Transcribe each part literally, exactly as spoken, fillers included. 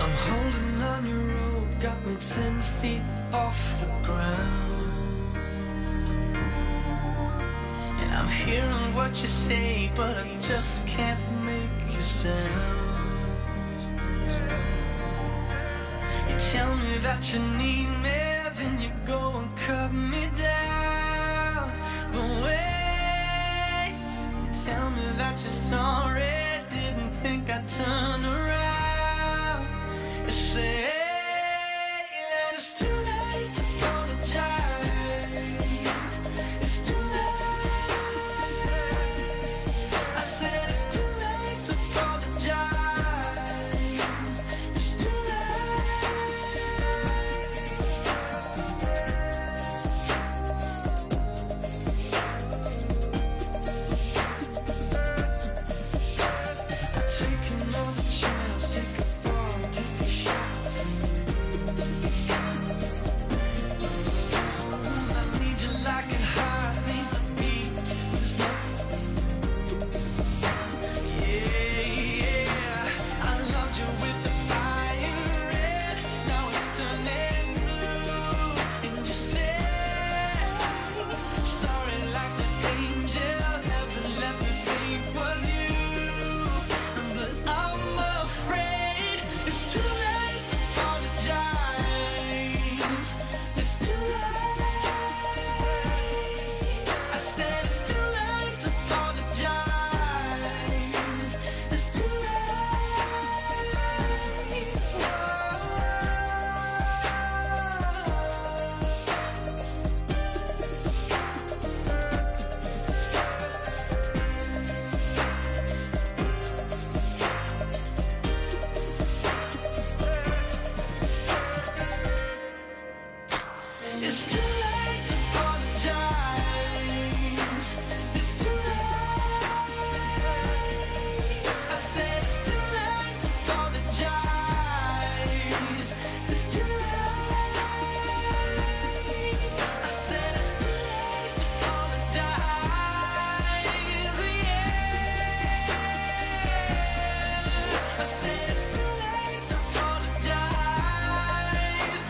I'm holding on your rope, got me ten feet off the ground. And I'm hearing what you say, but I just can't make a sound. You tell me that you need me, then you go and cut me down. But wait, you tell me that you're sorry, didn't think I'd turn around. You say that it's too late to apologize. It's too late. I said it's too late to apologize. It's too taking all the chance, take a fall, take a shot from you. I need you like a heart needs a beat. Yeah, yeah. I loved you with the fire red, now it's turning blue. And you say sorry like the angel, heaven let me think was you. But I'm afraid it's too late to apologize. It's too late. I said it's too late to apologize. It's too late. It's too late to apologize. It's too late. I said it's too late to apologize. It's too late. I said it's too late to apologize. Yeah. I said it's too late to apologize.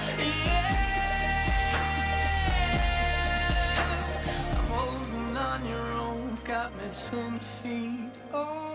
Yeah. I'm holding on your own, got me ten feet off.